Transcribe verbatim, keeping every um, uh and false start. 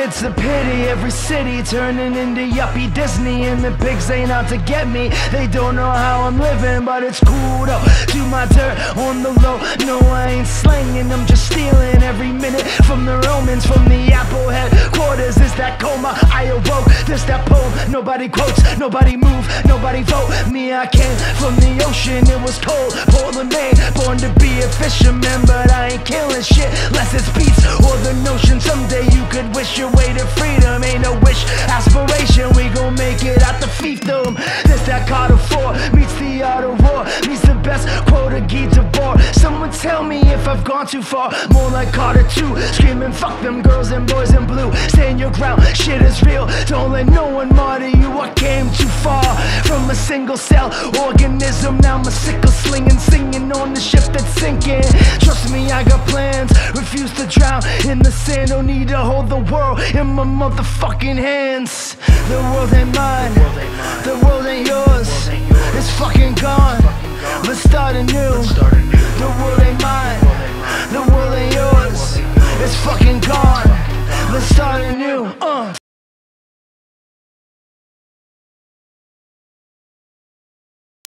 it's a pity, every city turning into yuppie Disney, and the pigs ain't out to get me. They don't know how I'm living, but it's cool though. Do my dirt on the low. No, I ain't slanging, I'm just stealing every minute from the Romans, from the Apple headquarters. Is that coma I awoke? This that poem nobody quotes, nobody move, nobody vote. Me, I came from the ocean, it was cold, Portland, Maine. Born to be a fisherman, but I ain't killing shit less it's beats or the notion someday you could wish your way to freedom. Ain't no wish, aspiration, we gon' make it out the fiefdom. This that Carter four meets the art of war, meets the best quote of Guy Debord. Someone tell me if I've gone too far, more like Carter two, screaming fuck them girls and boys in blue. Stand your ground, shit is real, don't let no one martyr you. I came too far from a single cell organism, now I'm a sickle slinging, singing on the ship that's sinking. Trust me, I got plans, refuse to drown in the sand. Don't need to hold the world in my motherfucking hands. The world ain't mine, the world ain't yours, it's fucking gone, let's start anew. The world ain't mine, the world ain't yours, it's fucking gone,